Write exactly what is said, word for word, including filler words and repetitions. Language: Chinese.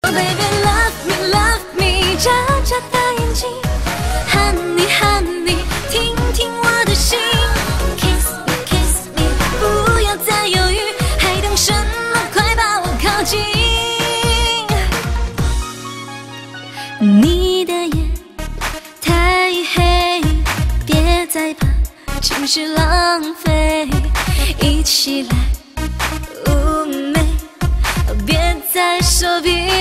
Oh baby love me love me，眨眨大眼睛 ，Honey honey， 听听我的心 ，Kiss me kiss me， 不要再犹豫，还等什么？快把我靠近。你的眼太黑，别再把情绪浪费，一起来妩媚，别再说别。